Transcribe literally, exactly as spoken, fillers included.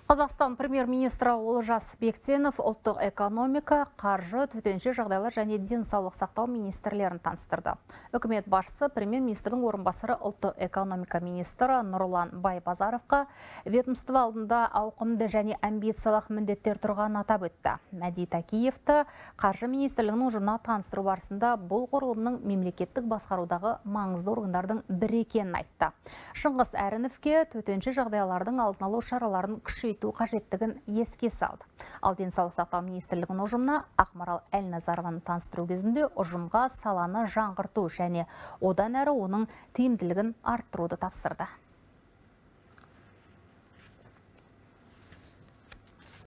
Қазақстан премьер-министрі Олжас Бектенов ұлттық экономика, қаржы, төтенше жағдайлар және денсаулық сақтау министрлерін таныстырды. Үкімет басшысы премьер-министрдің орынбасары ұлттық экономика министрі Нұрлан Байбазаровқа ведомство алдында ауқымды және амбициялық міндеттер тұрғанын атап өтті. Мәди Такеевті қаржы министрлігінің ұжымына таныстыру барысында бұл құрылымның мемлекеттік басқарудағы маңызды органдардың бірі екенін айтты. Шыңғыс Әріновке төтенше жағдайлардың алдын алу шараларын күшейту қажеттігін еске салды. Ал денсаулық сақтау министрлігінің ұжымына Ақмарал Әлназарованы таныстыру кезінде ұжымға саланы жаңғырту және одан әрі оның тиімділігін арттыруды тапсырды.